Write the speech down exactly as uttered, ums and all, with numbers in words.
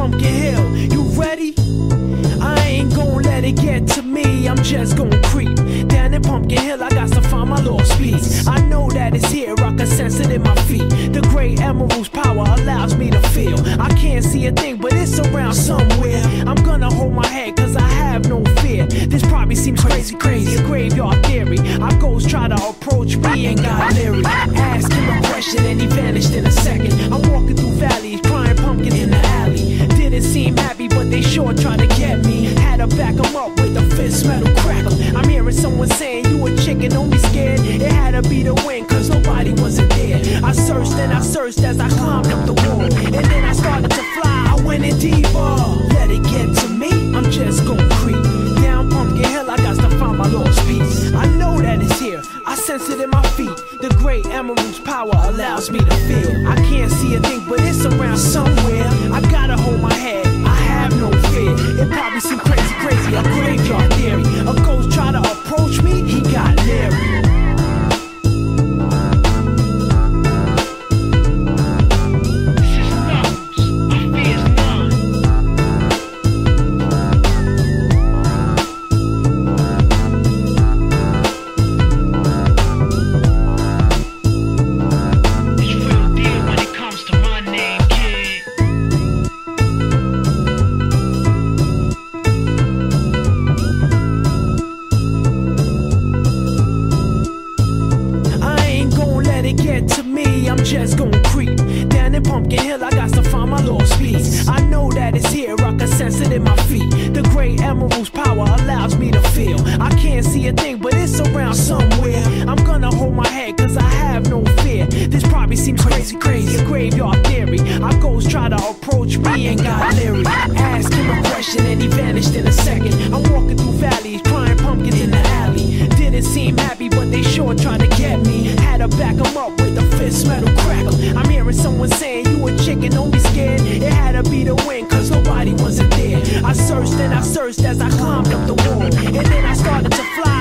Pumpkin Hill, you ready? I ain't gon' let it get to me, I'm just gon' creep down in Pumpkin Hill, I got to find my lost piece. I know that it's here, I can sense it in my feet. The great emerald's power allows me to feel. I can't see a thing, but it's around somewhere. I'm gonna hold my head, cause I have no fear. This probably seems crazy, crazy, a graveyard theory. Our ghosts try to approach me and got leery. Ask him a question and he vanished in a second. I'm walking through valleys, crying pumpkin in the alley. Didn't seem happy, but they sure tried to get me. Had to back them up with a fist metal crackle. I'm hearing someone saying, you a chicken, don't be scared. It had to be the wind, cause nobody wasn't there. I searched and I searched as I climbed up the wall. And then I started to fly, I went in deeper. Let it get to me, I'm just gon' creep down Pumpkin Hill, I got to find my lost piece. I know that it's here, I sense it in my feet. The great emerald's power allows me to feel. I can't see a thing, but it's around somewhere. I gotta hold my head, I have no fear. It probably seems crazy, crazy, a graveyard theory. A ghost try to approach me, he got leery. Get to me, I'm just gon' creep down in Pumpkin Hill, I got to find my lost piece. I know that it's here, I can sense it in my feet. The great emerald's power allows me to feel. I can't see a thing, but it's around somewhere. I'm gonna hold my head, cause I have no fear. This probably seems crazy, crazy, a graveyard theory. Our ghosts try to approach me and got leery. Ask him a question and he vanished in a second. I'm walking through valleys, crying pumpkin in the alley. Didn't seem happy, but they sure tried to get me. Had to back them up with a fist metal crackle. I'm hearing someone saying, you a chicken, don't be scared. It had to be the wind, cause nobody wasn't there. I searched and I searched as I climbed up the wall. And then I started to fly,